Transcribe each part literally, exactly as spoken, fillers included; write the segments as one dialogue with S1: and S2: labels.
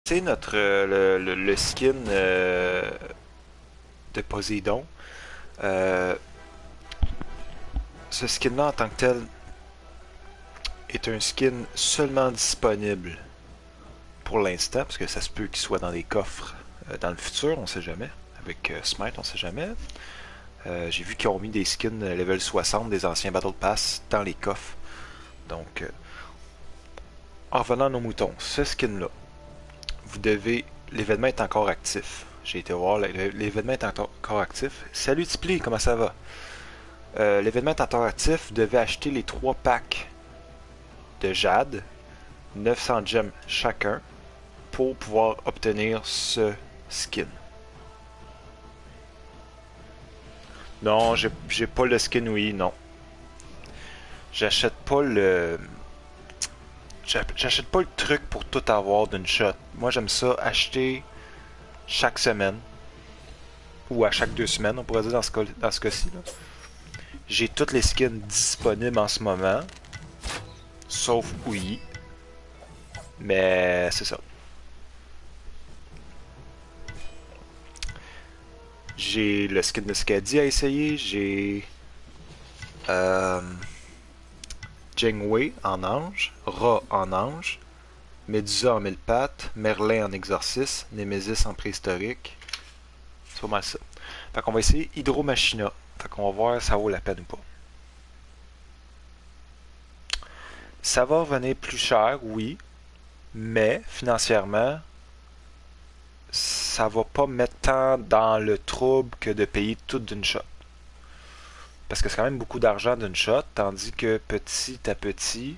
S1: C'est notre euh, le, le- le skin euh, de Poséidon. Euh, ce skin-là en tant que tel est un skin seulement disponible pour l'instant, parce que ça se peut qu'il soit dans des coffres euh, dans le futur, on sait jamais. Avec euh, Smite, on sait jamais. Euh, J'ai vu qu'ils ont mis des skins euh, level soixante des anciens Battle Pass dans les coffres. Donc, euh, en revenant à nos moutons, ce skin-là, vous devez. L'événement est encore actif. J'ai été voir, l'événement est encore actif. Salut Tipli, comment ça va? Euh, l'événement est encore actif. Vous devez acheter les trois packs de Jade, neuf cents gemmes chacun, pour pouvoir obtenir ce skin. Non, j'ai pas le skin, oui, non. J'achète pas le. J'achète pas le truc pour tout avoir d'une shot. Moi, j'aime ça acheter chaque semaine. Ou à chaque deux semaines, on pourrait dire dans ce cas-ci. Dans ce cas J'ai toutes les skins disponibles en ce moment. Sauf oui. Mais c'est ça. J'ai le skin de Skadi à essayer. J'ai euh, Jingwei en ange. Ra en ange. Medusa en mille pattes. Merlin en exorcisme. Nemesis en préhistorique. C'est pas mal ça. Fait qu'on va essayer Hydro Machina. Fait qu'on va voir si ça vaut la peine ou pas. Ça va revenir plus cher, oui. Mais financièrement, ça va pas mettre tant dans le trouble que de payer tout d'une shot. Parce que c'est quand même beaucoup d'argent d'une shot, tandis que petit à petit,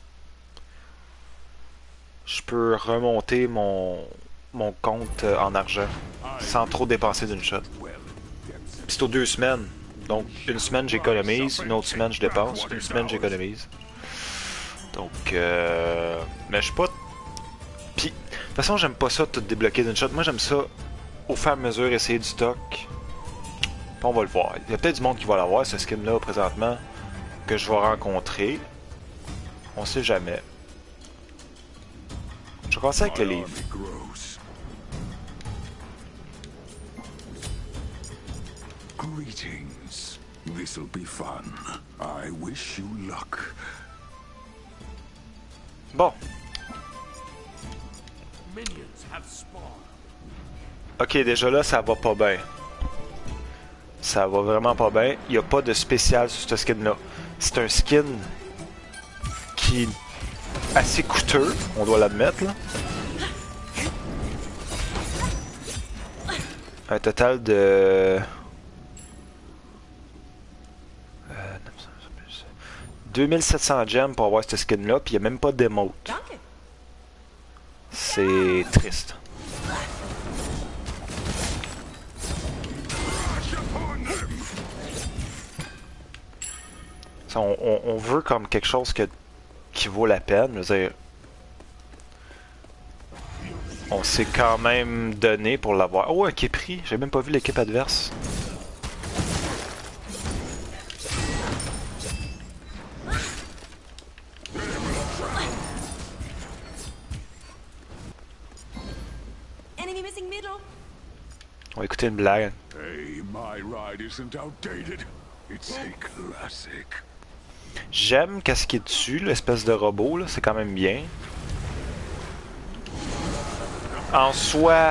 S1: je peux remonter mon, mon compte en argent sans trop dépenser d'une shot. Puis c'est aux deux semaines. Donc une semaine j'économise, une autre semaine je dépense, une semaine j'économise. Donc, euh... mais je suis pas. Puis, de toute façon, j'aime pas ça tout débloquer d'une shot. Moi, j'aime ça au fur et à mesure essayer du stock. Puis on va le voir. Il y a peut-être du monde qui va l'avoir, ce skin-là, présentement, que je vais rencontrer. On sait jamais. Je vais commencer avec le livre.
S2: Greetings. This'll be fun. I wish you luck.
S1: Bon. Ok, déjà là, ça va pas bien. Ça va vraiment pas bien. Il n'y a pas de spécial sur ce skin-là. C'est un skin qui est assez coûteux, on doit l'admettre, là. Un total de... Euh, deux mille sept cents gemmes pour avoir ce skin-là, puis il n'y a même pas d'émote. C'est triste. On, on, on veut comme quelque chose que, qui vaut la peine. Je veux dire, on s'est quand même donné pour l'avoir. Oh, un Képri! J'ai même pas vu l'équipe adverse. On va écouter une blague.
S2: Hey, my ride isn't outdated. It's a classic.
S1: J'aime qu'est-ce qui est dessus, l'espèce de robot, là, c'est quand même bien. En soi...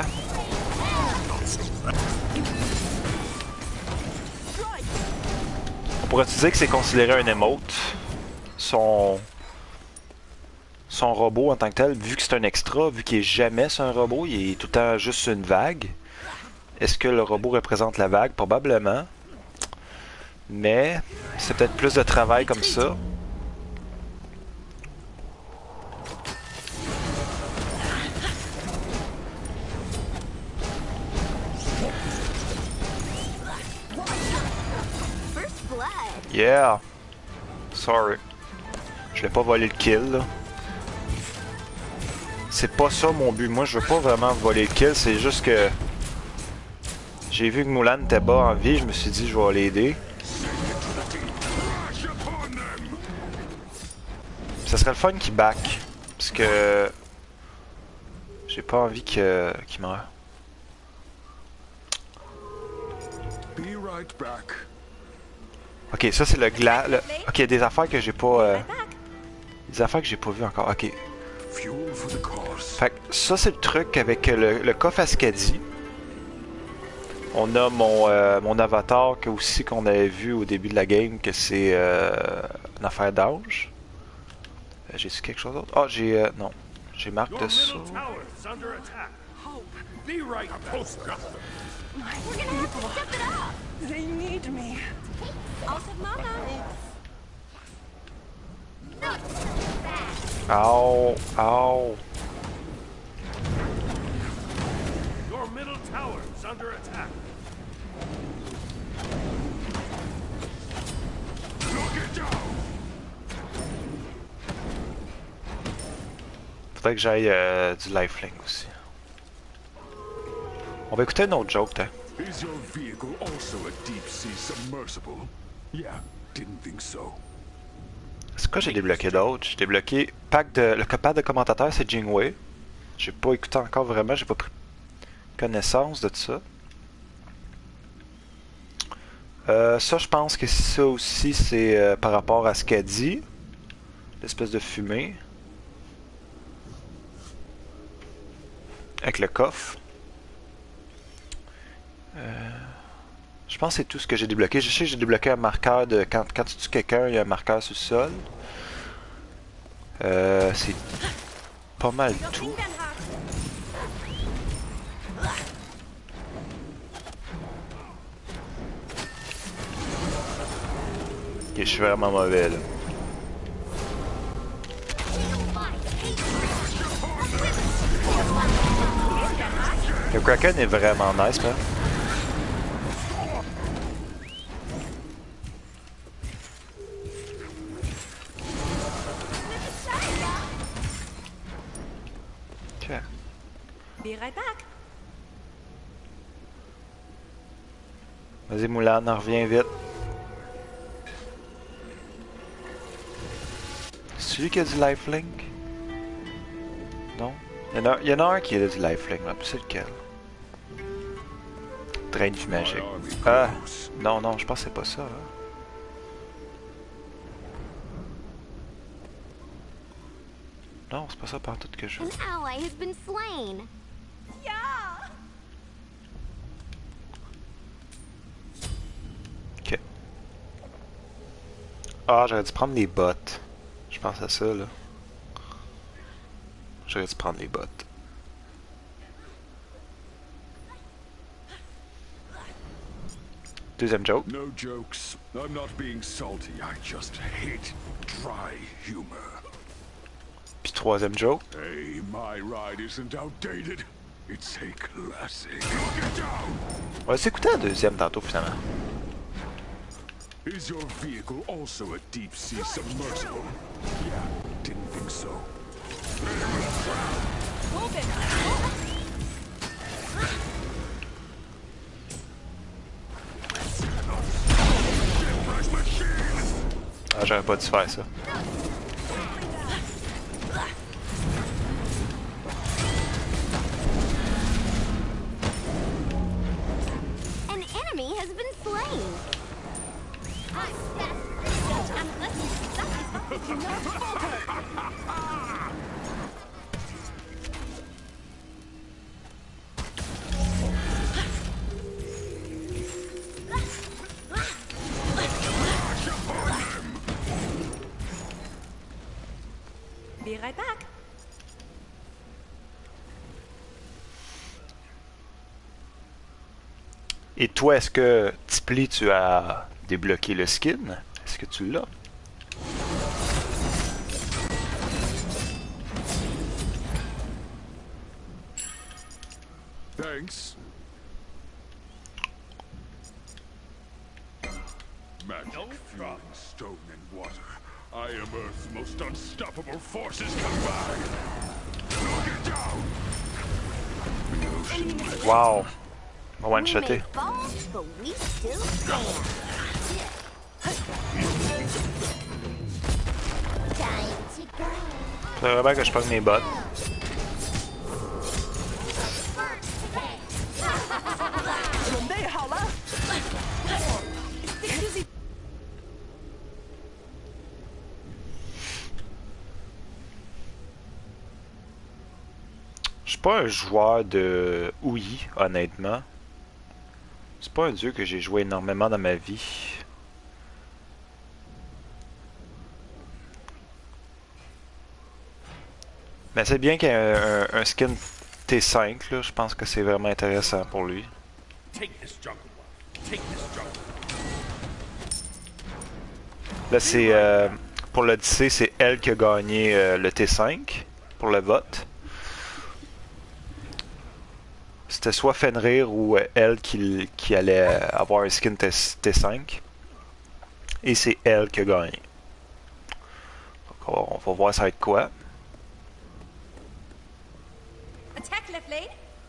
S1: On pourrait dire que c'est considéré un emote. Son... Son robot en tant que tel, vu que c'est un extra, vu qu'il est jamais sur un robot, il est tout le temps juste sur une vague. Est-ce que le robot représente la vague? Probablement. Mais c'est peut-être plus de travail comme ça. Yeah. Sorry. Je l'ai pas volé le kill, là. C'est pas ça mon but. Moi, je veux pas vraiment voler le kill. C'est juste que... J'ai vu que Mulan était bas en vie. Je me suis dit, je vais l'aider. Ça serait le fun qu'il back. Parce que... J'ai pas envie que qu'il meure.
S2: Be right back.
S1: Ok, ça c'est le glas. Le... Ok, des affaires que j'ai pas. Euh... Des affaires que j'ai pas vues encore. Ok.
S2: Fuel for the cause.
S1: Fait que ça c'est le truc avec le, le coffre Ascadie. On a mon, euh, mon avatar que aussi qu'on avait vu au début de la game que c'est euh, une affaire d'âge. Euh, j'ai su quelque chose d'autre? Ah, j'ai... Euh, non. J'ai marque de ça.
S2: Be right back.
S3: We're gonna have to step it up.
S4: They need me.
S3: I'll save Mama.
S1: Ow, ow.
S2: Your middle tower is under attack. Knock it down.
S1: Faudrait que j'aille euh, du lifelink aussi. On va écouter un autre joke, hein.
S2: Is your vehicle also a deep sea submersible? Yeah, didn't think so.
S1: C'est quoi j'ai débloqué d'autres? J'ai débloqué pack de. Le pack de commentateur, c'est Jingwei. J'ai pas écouté encore vraiment, j'ai pas pris connaissance de ça. Euh, ça, je pense que ça aussi, c'est euh, par rapport à ce qu'a dit. L'espèce de fumée. Avec le coffre. Euh, je pense que c'est tout ce que j'ai débloqué. Je sais que j'ai débloqué un marqueur de... Quand, quand tu tues quelqu'un, il y a un marqueur sur le sol. Euh, c'est pas mal tout. Ok, je suis vraiment mauvais là. Le Kraken est vraiment nice, man. Ok.
S4: Be right back.
S1: Vas-y Moulin, reviens vite. C'est celui qui a du lifelink? Non? Il y en a, il y en a un qui a du lifelink, mais c'est lequel? Drainage magique. Ah! Non, non, je pense que c'est pas ça. Hein. Non, c'est pas ça par tout que je veux.
S3: An ally has been slain.
S4: Yeah.
S1: Ok. Ah, j'aurais dû prendre les bottes. Je pense à ça, là. J'aurais dû prendre les bottes. Deuxième joke.
S2: No jokes. I'm not being salty. I just hate dry humor.
S1: Puis troisième joke.
S2: Hey, my ride isn't outdated. It's a classic. Knock it down.
S1: On va s'écouter la deuxième tantôt, finalement.
S2: Is your vehicle also a deep sea submersible? Yeah, didn't think so.
S4: Move it.
S1: Ah, j'aurais pas dû faire ça.
S3: An enemy has been slain.
S4: Be right back.
S1: Et toi, est-ce que, Tipli, tu as débloqué le skin? Est-ce que tu l'as?
S2: Thanks. Magic fueling stone and water. I am Earth's most unstoppable forces combined. Knock it down. The ocean lies.
S1: Wow! On va
S3: We may
S1: one-shotter.
S3: fall, but we still stand. Time to go.
S1: Faudrait vraiment que je prenne mes bottes. pas un joueur de Ouïe, honnêtement. C'est pas un dieu que j'ai joué énormément dans ma vie. Mais c'est bien qu'il y ait un, un, un skin T cinq, là. Je pense que c'est vraiment intéressant pour lui. Là, c'est... Euh, pour l'Odyssée, c'est elle qui a gagné euh, le T cinq pour le vote. C'était soit Fenrir ou euh, elle qui, qui allait avoir un skin T cinq. Et c'est elle qui a gagné. Donc, on, va, on va voir ça va être quoi.
S4: Attack left lane.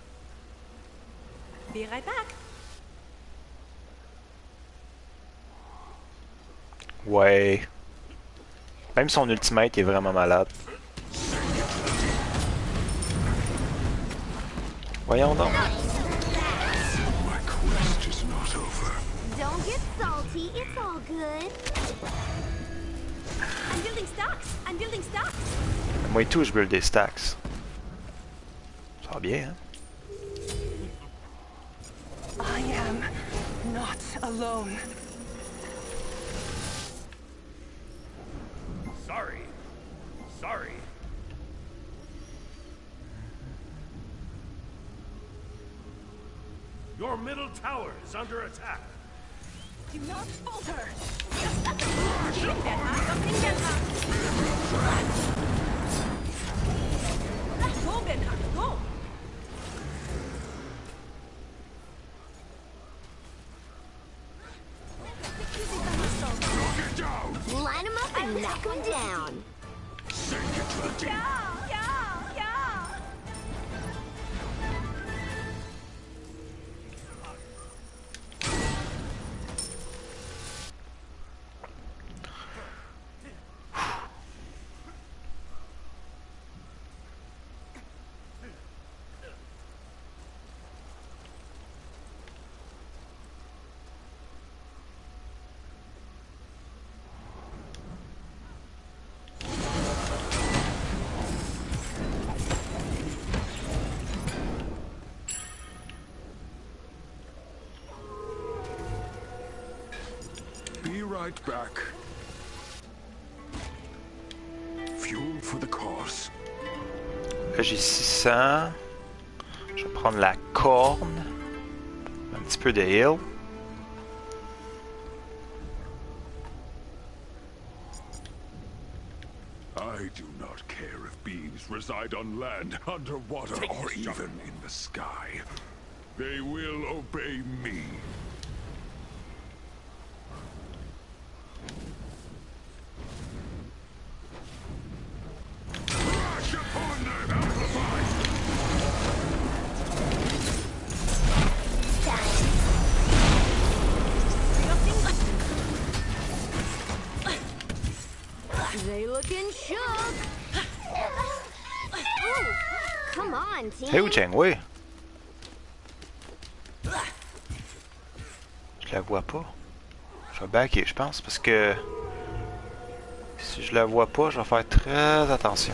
S4: Be right back.
S1: Ouais. Même son ultimate est vraiment malade. Voyons donc.
S2: My quest is not over.
S3: Don't get salty. It's all good.
S4: I'm building stocks. I'm building stocks.
S1: Moi et tout, je build des stacks. Ça va bien, hein?
S5: I am not alone.
S2: Sorry. Sorry. Your middle tower is under attack.
S5: Do not falter.
S4: Go, Benhart, go.
S2: Get down!
S3: Line them up and knock them down.
S2: Sink it to the deep.
S4: Yeah, yeah, yeah.
S2: Be right back. Fuel for the cause.
S1: Là, j'ai six cents. Je vais prendre la corne. Un petit peu de heal.
S2: I do not care if beings reside on land, underwater, or even in the sky. They will obey me. Rush upon them, amplified!
S3: They looking shook. Ooh, come on, team.
S1: Hey, Wu-Chang, oui. Je la vois pas. Je vais backer, je pense, parce que si je la vois pas, je vais faire très attention.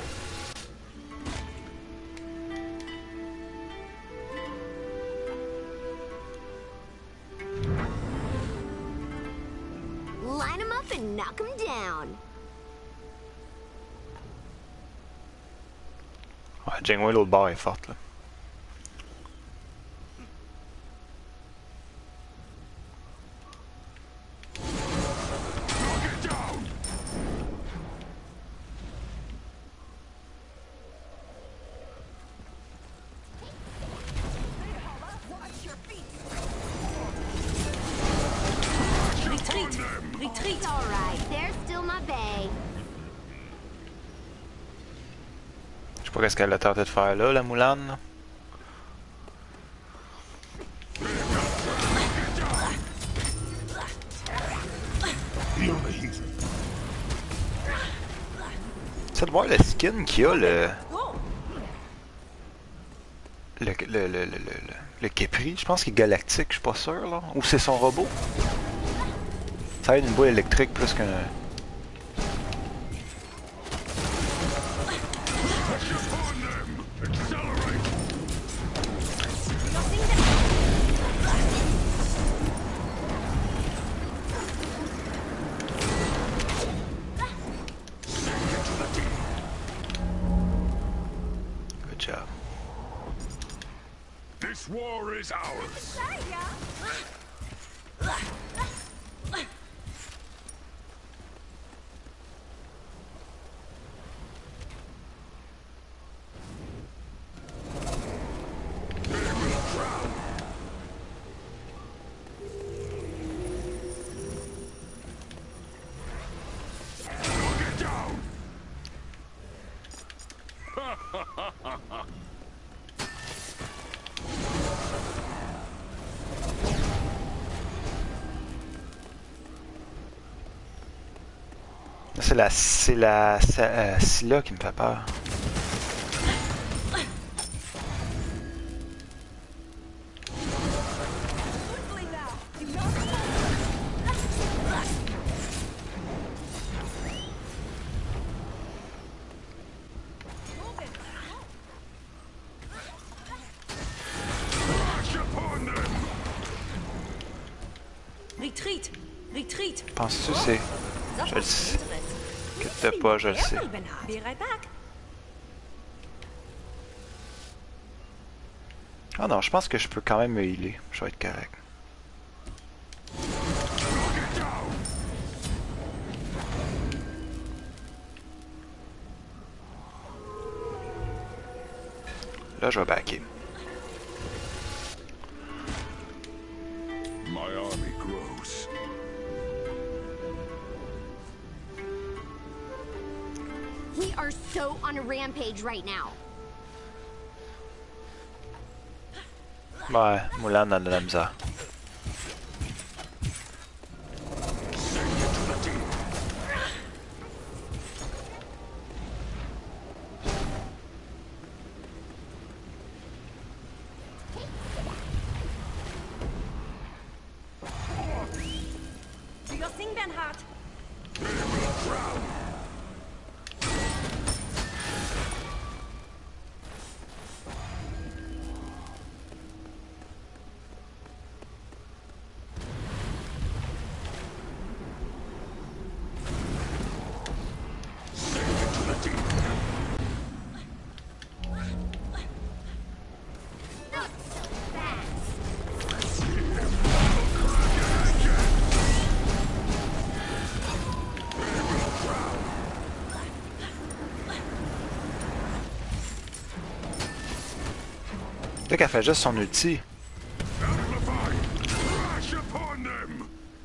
S3: Line them up and knock them down.
S1: Ouais, Janeway, l'autre barre est forte, là.
S2: Get down!
S4: Retreat. Retreat.
S3: It's all right. They're still my bae.
S1: Je sais pas qu'est-ce qu'elle a tenté de faire là, la Moulane. Là. C'est de voir le skin qu'il y a, le...
S4: Go.
S1: Le, le, le, le, le, le, le Kepri, je pense qu'il est galactique, je suis pas sûr, là. Ou c'est son robot. Ça a une boule électrique plus qu'un...
S2: Rush upon them! Accelerate! This war is ours.
S4: Sei, ja?
S2: Get down!
S1: C'est la, c'est la, c'est, euh, Scylla qui me fait peur.
S4: Swiftly now. Do not falter.
S2: Rush upon them!
S4: Retreat. Retreat.
S1: Penses-tu c'est... Je le sais. Que t'as pas, je le sais.
S4: Be right back.
S1: Ah non, je pense que je peux quand même me healer. Je vais être correct.
S2: Get down!
S1: Là, je vais backer.
S2: My army grows.
S3: We are so on a rampage right now.
S1: Ouais, Moulin dans de la misère.
S2: Sink into the deep.
S4: Do your thing, Bernhard.
S2: They will drown. Sink into the deep.
S3: Not so fast.
S1: Dès qu'elle fait juste son ulti.
S2: Amplify! Rush upon them!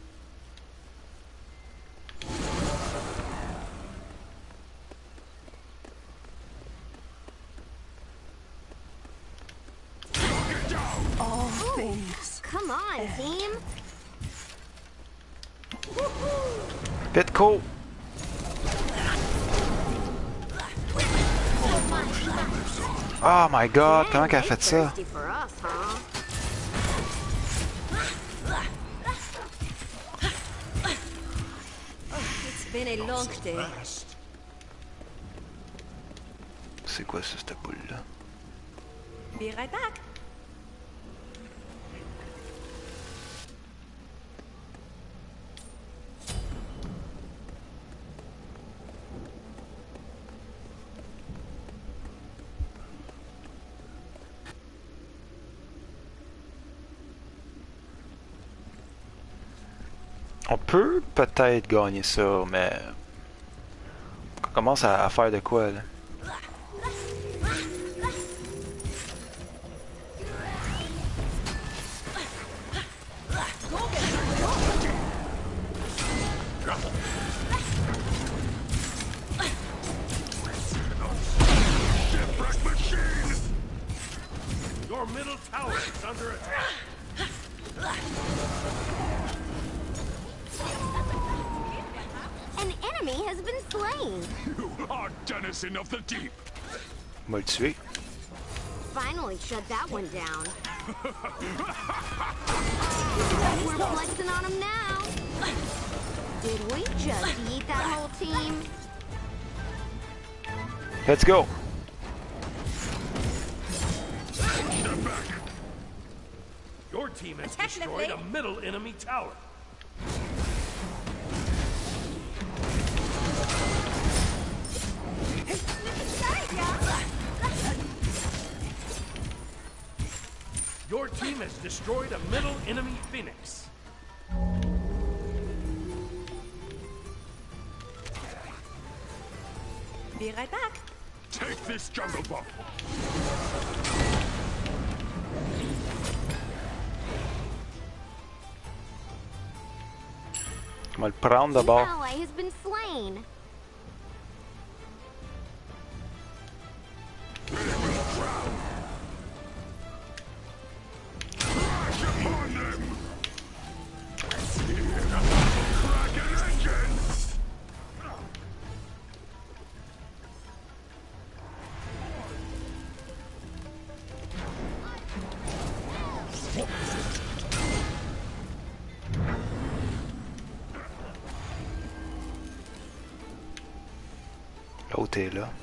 S2: Get down!
S5: All things.
S3: Come on, team.
S1: Pitco! Oh my god, comment qu'elle a fait ça?
S3: Thirsty for us, huh?
S4: It's been a long day.
S1: C'est quoi ça, cette boule-là?
S4: Be right back.
S1: On peut peut-être gagner ça, mais... On commence à, à faire de quoi, là?
S2: Shipwreck machine!
S6: Your middle tower is under attack.
S3: An enemy has been slain.
S2: You are denizen of the deep!
S1: Moi le tuer.
S3: Finally shut that one down. We're flexing on him now. Did we just eat that whole team?
S1: Let's go!
S2: Step back!
S6: Your team has
S4: Attack
S6: destroyed
S4: left
S6: a middle enemy tower.
S4: Sei, ja?
S6: Your team has destroyed a middle enemy Phoenix.
S4: Be right back.
S2: Take this jungle buff.
S1: On va le prendre
S3: An
S1: d'abord.
S3: ally has been slain.
S2: Crash upon them. Dragon engine.
S1: L'autre est là.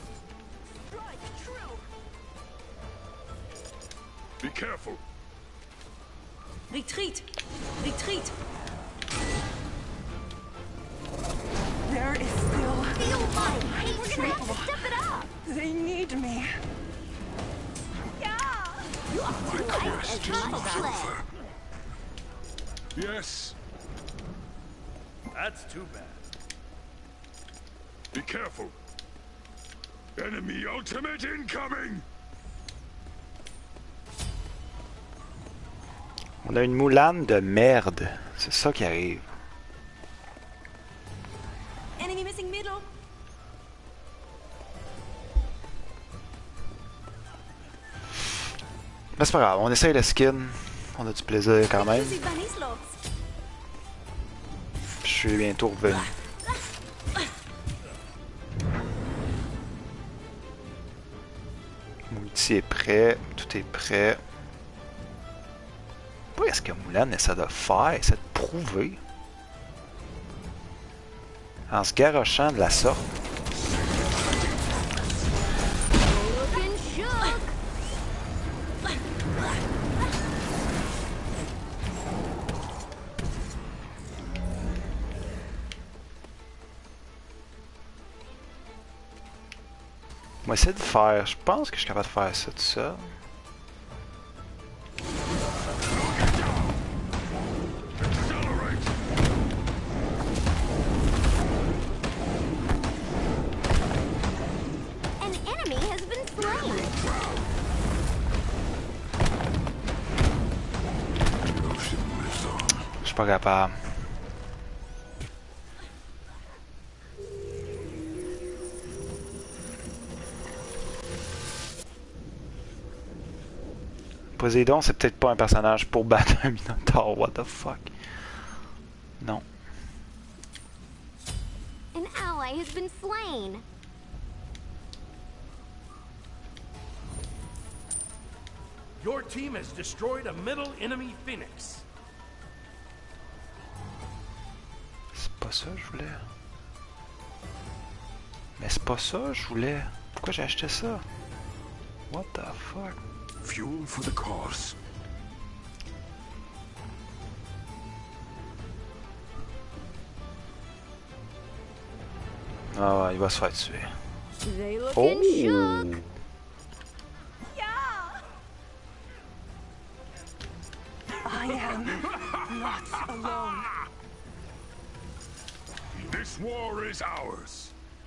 S2: Be careful.
S4: Retreat. Retreat.
S5: There is still...
S3: Feel my hate. We're gonna have to step it up.
S5: They need me.
S2: Quest is
S3: Not
S2: not
S3: sled.
S2: over. Yes.
S6: That's too bad.
S2: Be careful. Enemy ultimate incoming.
S1: On a une moulane de merde. C'est ça qui arrive.
S4: Enemy missing middle.
S1: Mais c'est pas grave, on essaye le skin. On a du plaisir quand même.
S4: Using bunny slots.
S1: Je suis bientôt revenu. Mon outil est prêt. Tout est prêt. Pourquoi est-ce que Moulin essaie de faire, essaie de prouver? En se garochant de la sorte.
S3: Looking shook.
S1: On va essayer de faire. Je pense que je suis capable de faire ça tout seul.
S3: An enemy has been slain.
S1: Je suis pas capable. Poséidon, c'est peut-être pas un personnage pour battre un Minotaur. What the fuck? Non.
S3: An ally has been slain.
S6: Your team has destroyed a middle enemy Phoenix.
S1: C'est pas ça que je voulais. Mais c'est pas ça que je voulais. Pourquoi j'ai acheté ça? What the fuck?
S2: Fuel for the cause.
S1: Ah ouais, il va se faire tuer.
S3: They looking
S1: Oh!
S3: shook.
S5: I am not alone.
S2: This war is ours.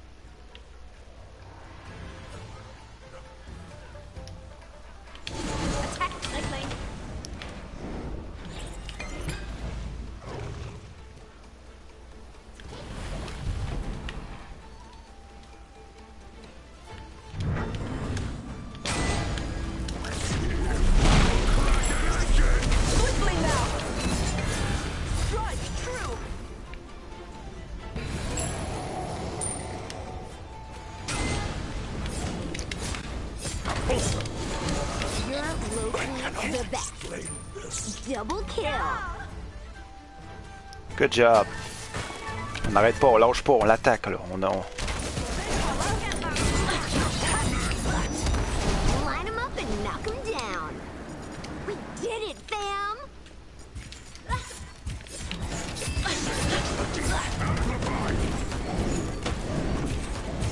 S4: Attack lane lane.
S5: Swiftly now. Strike true.
S3: You're locally the best. Double kill.
S1: Good job. On n'arrête pas, on lâche pas, on l'attaque là. On, on...
S3: Line him up and knock him down. We did it, fam.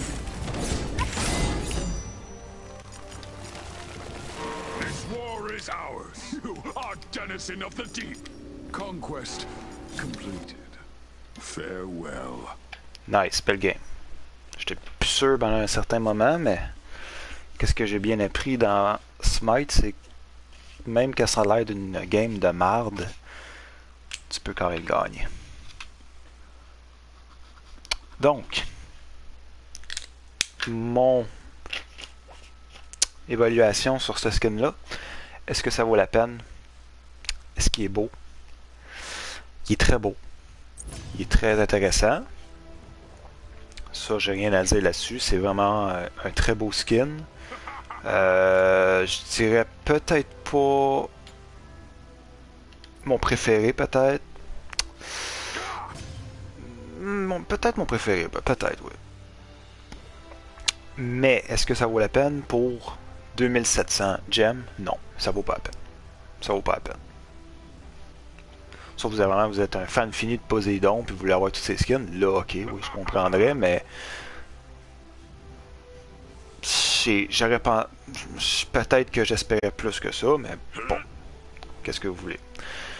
S2: This war is ours. You are denizen of the deep. Conquest completed. Farewell.
S1: Nice, belle game. J'étais plus sûr pendant un certain moment, mais qu'est-ce que j'ai bien appris dans Smite, c'est que même quand ça a l'air d'une game de marde, tu peux quand même le gagner. Donc, mon évaluation sur ce skin-là, est-ce que ça vaut la peine? Est-ce qu'il est beau? Il est très beau. Il est très intéressant. Ça, j'ai rien à dire là-dessus. C'est vraiment euh, un très beau skin. Euh, je dirais peut-être pas mon préféré, peut-être. Mon, peut-être mon préféré, peut-être, oui. Mais est-ce que ça vaut la peine pour deux mille sept cents gems? Non, ça vaut pas la peine. Ça vaut pas la peine. Sauf que vous, vraiment, vous êtes un fan fini de Poséidon puis vous voulez avoir tous ces skins, là, ok, oui, je comprendrais, mais j'aurais pas. Peut-être que j'espérais plus que ça, mais bon, qu'est-ce que vous voulez.